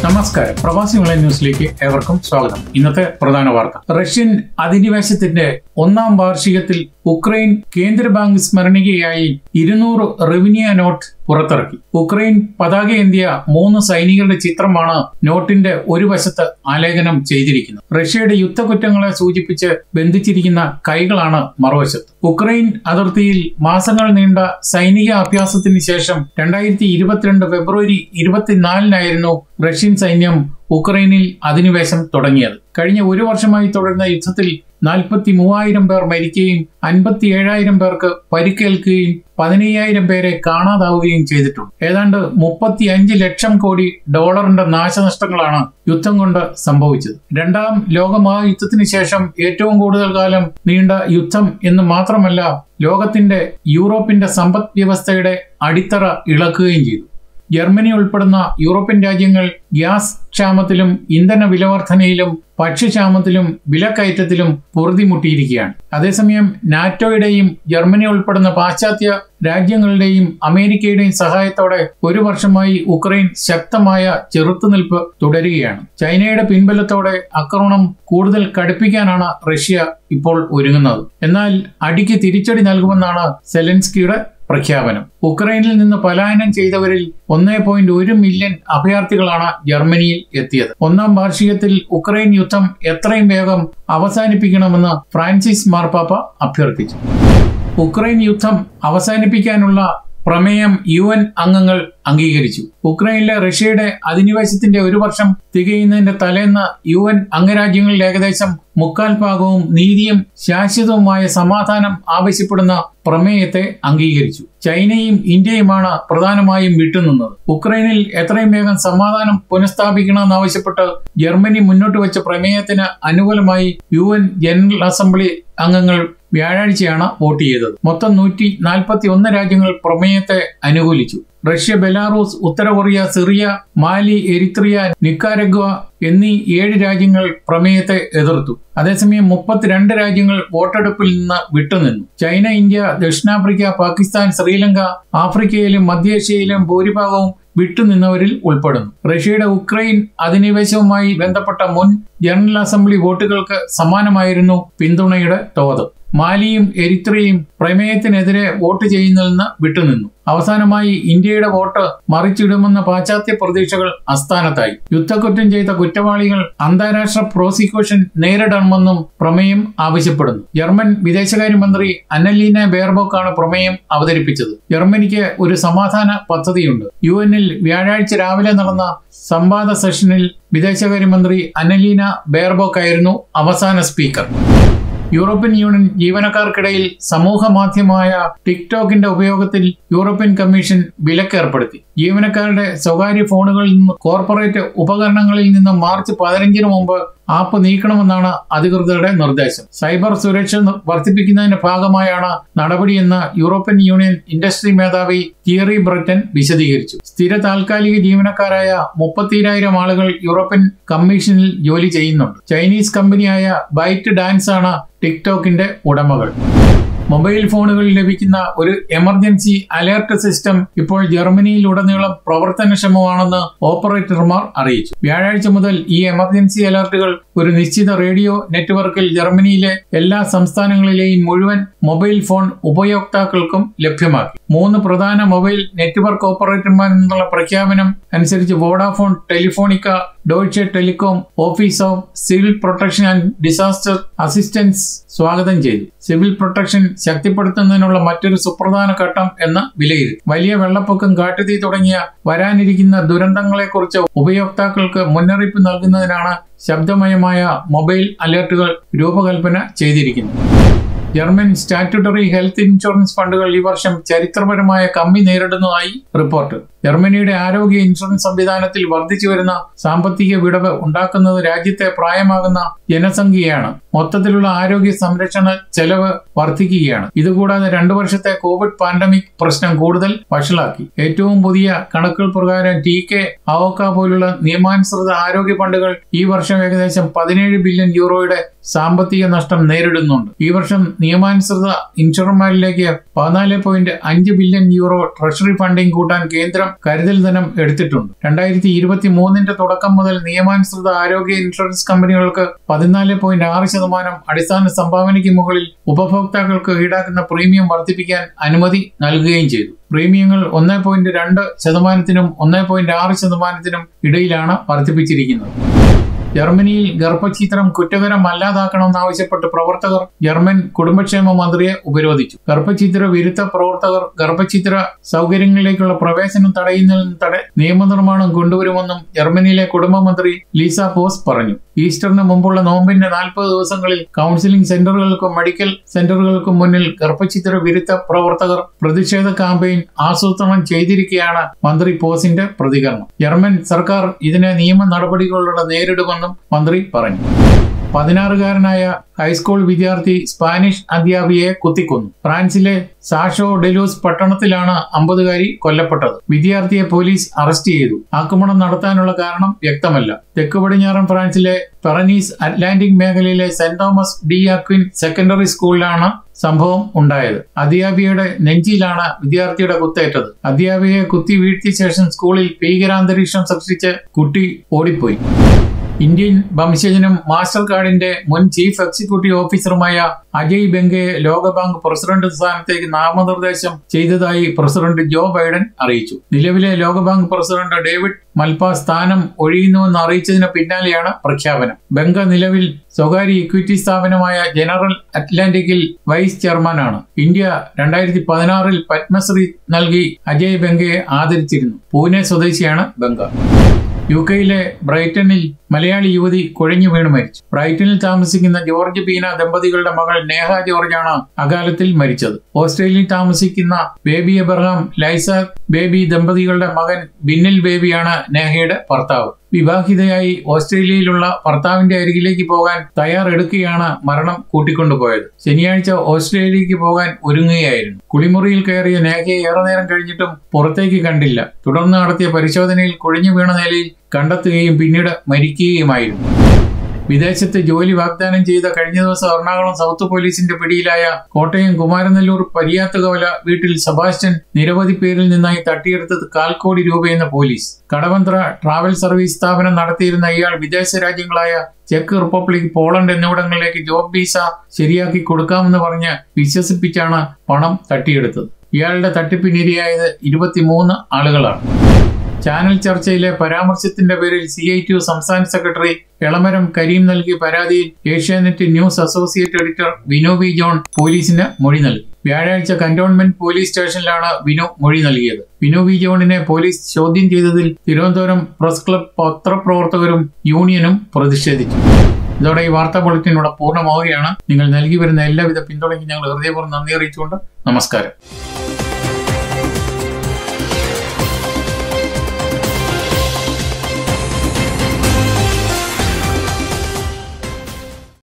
നമസ്കാരം. പ്രവാസിയോൺലൈൻ ന്യൂസിലേക്ക് ഏവർക്കും സ്വാഗതം. ഇന്നത്തെ പ്രധാന വാർത്ത: റഷ്യൻ അധിനിവേശത്തിന്റെ 1ാം വാർഷികത്തിൽ ഉക്രൈൻ കേന്ദ്ര ബാങ്ക് സ്മരണികയായി 200 റവന്യൂ നോട്ട് പുറത്തിറക്കി. ഉക്രൈൻ പതാകയേന്തിയ 3 സൈനികരുടെ ചിത്രമാണ് നോട്ടിന്റെ ഒരു വശത്ത് ആലേഖനം ചെയ്തിരിക്കുന്നത്. റഷ്യയുടെ യുദ്ധക്കുറ്റങ്ങളെ സൂചിപ്പിച്ച് ബന്ധിച്ചിരിക്കുന്ന കൈകളാണ് മറുവശത്ത്. ഉക്രൈൻ അതിർത്തിയിൽ മാസങ്ങൾ നീണ്ട സൈനിക അഭ്യാസത്തിന് ശേഷം 2022 ഫെബ്രുവരി 24-നായിരുന്നു റഷ്യൻ സൈന്യം ഉക്രൈനിൽ അധിനിവേശം തുടങ്ങിയത്. കഴിഞ്ഞ ഒരു വർഷമായി തുടരുന്ന യുദ്ധത്തിൽ 43,000 പേർ മരിക്കുകയും 57,000 പേർക്ക് പരിക്കേൽക്കുകയും 15,000 പേരെ കാണാതാവുകയും ചെയ്തിട്ടുണ്ട്. ഏതാണ്ട് 35 ലക്ഷം കോടി ഡോളറിന്റെ നാശനഷ്ടങ്ങളാണ് യുദ്ധം കൊണ്ട് സംഭവിച്ചത്. 2ാം ലോകമഹായുദ്ധത്തിന് ശേഷം ഏറ്റവും കൂടുതൽ കാലം നീണ്ട യുദ്ധം എന്ന് മാത്രമല്ല, ലോകത്തിന്റെ യൂറോപ്പിന്റെ സമ്പദ് വ്യവസ്ഥയുടെ അടിത്തറ ഇളക്കുകയും ചെയ്തു. ജർമ്മനി ഉൾപ്പെടുന്ന യൂറോപ്യൻ രാജ്യങ്ങൾ ഗ്യാസ് ക്ഷാമത്തിലും ഇന്ധന വിലവർധനയിലും ഭക്ഷ്യക്ഷാമത്തിലും വിലക്കയറ്റത്തിലും പൊറുതിമുട്ടിയിരിക്കുകയാണ്. അതേസമയം നാറ്റോയുടെയും ജർമ്മനി ഉൾപ്പെടുന്ന പാശ്ചാത്യ രാജ്യങ്ങളുടെയും അമേരിക്കയുടെയും സഹായത്തോടെ ഒരു വർഷമായി ഉക്രൈൻ ശക്തമായ ചെറുത്തുനിൽപ്പ് തുടരുകയാണ്. ചൈനയുടെ പിൻബലത്തോടെ ആക്രമണം കൂടുതൽ കടുപ്പിക്കാനാണ് റഷ്യ ഇപ്പോൾ ഒരുങ്ങുന്നത്. എന്നാൽ അടിക്ക് തിരിച്ചടി നൽകുമെന്നാണ് സെലൻസ്കിയുടെ പ്രഖ്യാപനം. ഉക്രൈനിൽ നിന്ന് പലായനം ചെയ്തവരിൽ 1.1 മില്യൺ അഭയാർത്ഥികളാണ് ജർമ്മനിയിൽ എത്തിയത്. 1ാം വാർഷികത്തിൽ ഉക്രൈൻ യുദ്ധം എത്രയും വേഗം അവസാനിപ്പിക്കണമെന്ന് ഫ്രാൻസിസ് മാർപ്പാപ്പ അഭ്യർത്ഥിച്ചു. ഉക്രൈൻ യുദ്ധം അവസാനിപ്പിക്കാനുള്ള പ്രമേയം UN അംഗങ്ങൾ അംഗീകരിച്ചു. ഉക്രൈനിലെ റഷ്യയുടെ അധിനിവേശത്തിന്റെ ഒരു വർഷം തികയുന്നതിന്റെ തലേന്ന് UN അംഗരാജ്യങ്ങളിൽ ഏകദേശം 3/4 ഭാഗവും നീതിയും ശാശ്വതവുമായ സമാധാനം ആവശ്യപ്പെടുന്ന പ്രമേയത്തെ അംഗീകരിച്ചു. ചൈനയും ഇന്ത്യയുമാണ് പ്രധാനമായും വിട്ടുനിന്നത്. ഉക്രൈനിൽ എത്രയും വേഗം സമാധാനം പുനഃസ്ഥാപിക്കണമെന്നാവശ്യപ്പെട്ട് ജർമ്മനി മുന്നോട്ട് വെച്ച പ്രമേയത്തിന് അനുകൂലമായി UN ജനറൽ അസംബ്ലി അംഗങ്ങൾ വ്യാഴാഴ്ചയാണ് വോട്ട് ചെയ്തത്. മൊത്തം 141 രാജ്യങ്ങൾ പ്രമേയത്തെ അനുകൂലിച്ചു. റഷ്യ, ബെലാറൂസ്, ഉത്തര Korea, Syria, Mali, Eritrea, Nicaragua എന്നീ 7 രാജ്യങ്ങൾ പ്രമേയത്തെ എതിർത്തു. അതേസമയം 32 രാജ്യങ്ങൾ വോട്ടെടുപ്പിൽ നിന്ന് വിട്ടുനിന്നു. ചൈന, ഇന്ത്യ, ദക്ഷിണാഫ്രിക്ക, പാകിസ്ഥാൻ, ശ്രീലങ്ക, ആഫ്രിക്കയിലും മധ്യേഷ്യയിലും ഭൂരിഭാഗവും വിട്ടുനിന്നവരിൽ ഉൾപ്പെടുന്നു. റഷ്യയുടെ ഉക്രൈൻ അധിനിവേശവുമായി ബന്ധപ്പെട്ട മുൻ ജനറൽ അസംബ്ലി വോട്ടുകൾക്ക് സമാനമായിരുന്നു പിന്തുണയുടെ തോത്. മാലിയും എരിത്രിയയും പ്രമേയത്തിനെതിരെ വോട്ട് ചെയ്യുന്നതിൽ നിന്ന് വിട്ടുനിന്നു. അവസാനമായി ഇന്ത്യയുടെ വോട്ട് മറിച്ചിടുമെന്ന പാശ്ചാത്യ പ്രതീക്ഷകൾ അസ്ഥാനത്തായി. യുദ്ധക്കുറ്റം ചെയ്ത കുറ്റവാളികൾ അന്താരാഷ്ട്ര പ്രോസിക്യൂഷൻ നേരിടണമെന്നും പ്രമേയം ആവശ്യപ്പെടുന്നു. ജർമ്മൻ വിദേശകാര്യമന്ത്രി അന്നലീന ബെയർബോക്കാണ് പ്രമേയം അവതരിപ്പിച്ചത്. ജർമ്മനിക്ക് ഒരു സമാധാന പദ്ധതിയുണ്ട്. UNൽ വ്യാഴാഴ്ച രാവിലെ നടന്ന സംവാദ സെഷനിൽ വിദേശകാര്യമന്ത്രി അന്നലീന ബെയർബോക്കായിരുന്നു അവസാന സ്പീക്കർ. യൂറോപ്യൻ യൂണിയൻ ജീവനക്കാർക്കിടയിൽ സമൂഹ മാധ്യമമായ ടിക്ടോക്കിന്റെ ഉപയോഗത്തിൽ യൂറോപ്യൻ കമ്മീഷൻ വിലക്കേർപ്പെടുത്തി. ജീവനക്കാരുടെ സ്വകാര്യ ഫോണുകളിൽ നിന്ന് കോർപ്പറേറ്റ് ഉപകരണങ്ങളിൽ നിന്ന് മാർച്ച് 15-ന് മുമ്പ് ആപ്പ് നീക്കണമെന്നാണ് അധികൃതരുടെ നിർദ്ദേശം. സൈബർ സുരക്ഷ വർദ്ധിപ്പിക്കുന്നതിന്റെ ഭാഗമായാണ് നടപടിയെന്ന് യൂറോപ്യൻ യൂണിയൻ ഇൻഡസ്ട്രി മേധാവി തിയറി ബ്രട്ടൻ വിശദീകരിച്ചു. സ്ഥിര താൽക്കാലിക ജീവനക്കാരായ 34,000 ആളുകൾ യൂറോപ്യൻ കമ്മീഷനിൽ ജോലി ചെയ്യുന്നുണ്ട്. ചൈനീസ് കമ്പനിയായ ബൈറ്റ് ഡാൻസ് ആണ് ടിക്ടോക്കിന്റെ ഉടമകൾ. മൊബൈൽ ഫോണുകളിൽ ലഭിക്കുന്ന ഒരു എമർജൻസി അലേർട്ട് സിസ്റ്റം ഇപ്പോൾ ജർമ്മനിയിലുടനീളം പ്രവർത്തനക്ഷമമാണെന്ന് ഓപ്പറേറ്റർമാർ അറിയിച്ചു. വ്യാഴാഴ്ച മുതൽ ഈ എമർജൻസി അലർട്ടുകൾ ഒരു നിശ്ചിത റേഡിയോ നെറ്റ്വർക്കിൽ ജർമ്മനിയിലെ എല്ലാ സംസ്ഥാനങ്ങളിലെയും മുഴുവൻ മൊബൈൽ ഫോൺ ഉപയോക്താക്കൾക്കും ലഭ്യമാക്കി. 3 പ്രധാന മൊബൈൽ നെറ്റ്വർക്ക് ഓപ്പറേറ്റർമാരിൽ നിന്നുള്ള പ്രഖ്യാപനം അനുസരിച്ച് Vodafone, Telefonica, Deutsche Telekom, office of civil protection and disaster assistance സ്വാഗതം ചെയ്തു. സിവിൽ പ്രൊട്ടക്ഷൻ ശക്തിപ്പെടുത്തുന്നതിനുള്ള മറ്റൊരു സുപ്രധാന ഘട്ടം എന്ന് വിലയിരുത്തി. വലിയ വെള്ളപ്പൊക്കം, കാട്ടുതീ തുടങ്ങിയ വരാനിരിക്കുന്ന ദുരന്തങ്ങളെക്കുറിച്ച് ഉപയോക്താക്കൾക്ക് മുന്നറിയിപ്പ് നൽകുന്നതിനാണ് ശബ്ദമയമായ മൊബൈൽ അലേർട്ടുകൾ രൂപകൽപ്പന ചെയ്തിരിക്കുന്നത്. ജർമ്മൻ സ്റ്റാറ്റ്യൂട്ടറി ഹെൽത്ത് ഇൻഷുറൻസ് ഫണ്ടുകൾ ഈ വർഷം ചരിത്രപരമായ കമ്മി നേരിടുന്നതായി റിപ്പോർട്ട്. ജർമ്മനിയുടെ ആരോഗ്യ ഇൻഷുറൻസ് സംവിധാനത്തിൽ വർദ്ധിച്ചുവരുന്ന സാമ്പത്തിക വിടവ് ഉണ്ടാക്കുന്നത് രാജ്യത്തെ പ്രായമാകുന്ന ജനസംഖ്യയാണ്. മൊത്തത്തിലുള്ള ആരോഗ്യ സംരക്ഷണ ചെലവ് വർദ്ധിക്കുകയാണ്. ഇതുകൂടാതെ 2 വർഷത്തെ കോവിഡ് പാൻഡമിക് പ്രശ്നം കൂടുതൽ വഷളാക്കി. ഏറ്റവും പുതിയ കണക്കുകൾ പ്രകാരം TK അവോക്ക പോലുള്ള നിയമാനുസൃത ആരോഗ്യ ഫണ്ടുകൾ ഈ വർഷം ഏകദേശം 17 ബില്യൺ യൂറോയുടെ സാമ്പത്തിക നഷ്ടം നേരിടുന്നുണ്ട്. ഈ വർഷം നിയമാനുസൃത ഇൻഷുറർമാരിലേക്ക് 14.5 ബില്യൺ യൂറോ ട്രഷറി ഫണ്ടിംഗ് കൂട്ടാൻ കേന്ദ്രം കരുതൽ ധനം എടുത്തിട്ടുണ്ട്. 2023 തുടക്കം മുതൽ നിയമാനുസൃത ആരോഗ്യ ഇൻഷുറൻസ് കമ്പനികൾക്ക് 14.6% അടിസ്ഥാന സംഭാവനയ്ക്ക് മുകളിൽ ഉപഭോക്താക്കൾക്ക് ഈടാക്കുന്ന പ്രീമിയം വർദ്ധിപ്പിക്കാൻ അനുമതി നൽകുകയും ചെയ്തു. പ്രീമിയങ്ങൾ 1.2%-നും 1.6%-നും ഇടയിലാണ് വർദ്ധിപ്പിച്ചിരിക്കുന്നത്. ജർമ്മനിയിൽ ഗർഭഛിദ്രം കുറ്റകരമല്ലാതാക്കണമെന്നാവശ്യപ്പെട്ട് പ്രവർത്തകർ ജർമ്മൻ കുടുംബക്ഷേമ മന്ത്രിയെ ഉപരോധിച്ചു. ഗർഭഛിദ്ര വിരുദ്ധ പ്രവർത്തകർ ഗർഭഛിദ്ര സൗകര്യങ്ങളിലേക്കുള്ള പ്രവേശനം തടയുന്നതിന് നിയമനിർമ്മാണം കൊണ്ടുവരുമെന്നും ജർമ്മനിയിലെ കുടുംബമന്ത്രി ലീസ പോസ് പറഞ്ഞു. ഈസ്റ്ററിന് മുമ്പുള്ള നോമ്പിന്റെ 40 ദിവസങ്ങളിൽ കൗൺസിലിംഗ് സെന്ററുകൾക്കും മെഡിക്കൽ സെന്ററുകൾക്കും മുന്നിൽ ഗർഭഛിദ്ര വിരുദ്ധ പ്രവർത്തകർ പ്രതിഷേധ ക്യാമ്പയിൻ ആസൂത്രണം ചെയ്തിരിക്കെയാണ് മന്ത്രി പോസിന്റെ പ്രതികരണം. ജർമ്മൻ സർക്കാർ ഇതിനെ നിയമ നടപടികളിലൂടെ നേരിടുമെന്നും മന്ത്രി പറഞ്ഞു. 16-കാരനായ ഹൈസ്കൂൾ വിദ്യാർത്ഥി സ്പാനിഷ് അധ്യാപികയെ കുത്തിക്കൊന്നു. ഫ്രാൻസിലെ സാഷോ ഡെലൂസ് പട്ടണത്തിലാണ് 50-കാരി കൊല്ലപ്പെട്ടത്. വിദ്യാർത്ഥിയെ പോലീസ് അറസ്റ്റ് ചെയ്തു. ആക്രമണം നടത്താനുള്ള കാരണം വ്യക്തമല്ല. തെക്ക് പടിഞ്ഞാറൻ ഫ്രാൻസിലെ പെറനീസ് അറ്റ്ലാന്റിക് മേഖലയിലെ Saint Thomas de Aquin secondary സ്കൂളിലാണ് സംഭവം ഉണ്ടായത്. അധ്യാപികയുടെ നെഞ്ചിലാണ് വിദ്യാർത്ഥിയുടെ കുത്തേറ്റത്. അധ്യാപികയെ കുത്തി വീഴ്ത്തിയ ശേഷം സ്കൂളിൽ ഭീകരാന്തരീക്ഷം സൃഷ്ടിച്ച് കുട്ടി ഓടിപ്പോയി. ഇന്ത്യൻ വംശജനും മാസ്റ്റർ കാർഡിന്റെ മുൻ ചീഫ് എക്സിക്യൂട്ടീവ് ഓഫീസറുമായ അജയ് ബംഗയെ ലോകബാങ്ക് പ്രസിഡന്റ് സ്ഥാനത്തേക്ക് നാമനിർദ്ദേശം ചെയ്തതായി പ്രസിഡന്റ് ജോ ബൈഡൻ അറിയിച്ചു. നിലവിലെ ലോകബാങ്ക് പ്രസിഡന്റ് ഡേവിഡ് മൽപ സ്ഥാനം ഒഴിയുന്നുവെന്ന് അറിയിച്ചതിന് പിന്നാലെയാണ് പ്രഖ്യാപനം. ബംഗ നിലവിൽ സ്വകാര്യ ഇക്വിറ്റി സ്ഥാപനമായ ജനറൽ അറ്റ്ലാന്റിക്കിൽ വൈസ് ചെയർമാനാണ്. ഇന്ത്യ 2016 പത്മശ്രീ നൽകി അജയ് ബംഗയെ ആദരിച്ചിരുന്നു. പൂനെ സ്വദേശിയാണ് ബംഗ. യുകെയിലെ ബ്രൈറ്റണിൽ മലയാളി യുവതി കുഴഞ്ഞു വീണ് മരിച്ചു. ബ്രൈറ്റണിൽ താമസിക്കുന്ന ജോർജ് ബീന ദമ്പതികളുടെ മകൾ നേഹ ജോർജാണ് അകാലത്തിൽ മരിച്ചത്. ഓസ്ട്രേലിയയിൽ താമസിക്കുന്ന ബേബി എബ്രഹാം ലൈസ ബേബി ദമ്പതികളുടെ മകൻ ബിന്നിൽ ബേബിയാണ് നേഹയുടെ ഭർത്താവ്. വിവാഹിതയായി ഓസ്ട്രേലിയയിലുള്ള ഭർത്താവിന്റെ അരികിലേക്ക് പോകാൻ തയ്യാറെടുക്കുകയാണ് മരണം കൂട്ടിക്കൊണ്ടുപോയത്. ശനിയാഴ്ച ഓസ്ട്രേലിയയിലേക്ക് പോകാൻ ഒരുങ്ങുകയായിരുന്നു. കുളിമുറിയിൽ കയറിയ നേഹയെ ഏറെ നേരം കഴിഞ്ഞിട്ടും പുറത്തേക്ക് കണ്ടില്ല. തുടർന്ന് നടത്തിയ പരിശോധനയിൽ കുഴഞ്ഞു വീണ നിലയിൽ കണ്ടെത്തുകയും പിന്നീട് മരിക്കുകയുമായിരുന്നു. വിദേശത്ത് ജോലി വാഗ്ദാനം ചെയ്ത കഴിഞ്ഞ ദിവസം എറണാകുളം സൗത്ത് പോലീസിന്റെ പിടിയിലായ കോട്ടയം കുമാരനെല്ലൂർ പരിയാത്തുകവല വീട്ടിൽ സെബാസ്റ്റ്യൻ നിരവധി പേരിൽ നിന്നായി തട്ടിയെടുത്തത് 1/4 കോടി രൂപയെന്ന് പോലീസ്. കടവന്ത്ര ട്രാവൽ സർവീസ് സ്ഥാപനം നടത്തിയിരുന്ന ഇയാൾ വിദേശ രാജ്യങ്ങളായ ചെക്ക് റിപ്പബ്ലിക്, പോളണ്ട് എന്നിവിടങ്ങളിലേക്ക് ജോബ് വിസ ശരിയാക്കി കൊടുക്കാമെന്ന് പറഞ്ഞ് വിശ്വസിപ്പിച്ചാണ് പണം തട്ടിയെടുത്തത്. ഇയാളുടെ തട്ടിപ്പിനിരയായത് 23 ആളുകളാണ്. ചാനൽ ചർച്ചയിലെ പരാമർശത്തിന്റെ പേരിൽ CITU സംസ്ഥാന സെക്രട്ടറി എളമരം കരീം നൽകിയ പരാതിയിൽ Asianet news associate editor Vinu V John പോലീസിന് മൊഴി നൽകി. വ്യാഴാഴ്ച കന്റോൺമെന്റ് പോലീസ് സ്റ്റേഷനിലാണ് വിനു മൊഴി നൽകിയത്. വിനു വി ജോണിനെ പോലീസ് ചോദ്യം ചെയ്തതിൽ തിരുവനന്തപുരം പ്രസ് ക്ലബ് പത്രപ്രവർത്തകരും യൂണിയനും പ്രതിഷേധിച്ചു. ഇതോടെ ഈ വാർത്താ ബുള്ളറ്റിൻ ഇവിടെ പൂർണ്ണമാവുകയാണ്. നിങ്ങൾ നൽകി വരുന്ന എല്ലാവിധ പിന്തുണയ്ക്കും ഞങ്ങൾ ഹൃദയപൂർവ്വം നന്ദി അറിയിച്ചുകൊണ്ട് നമസ്കാരം.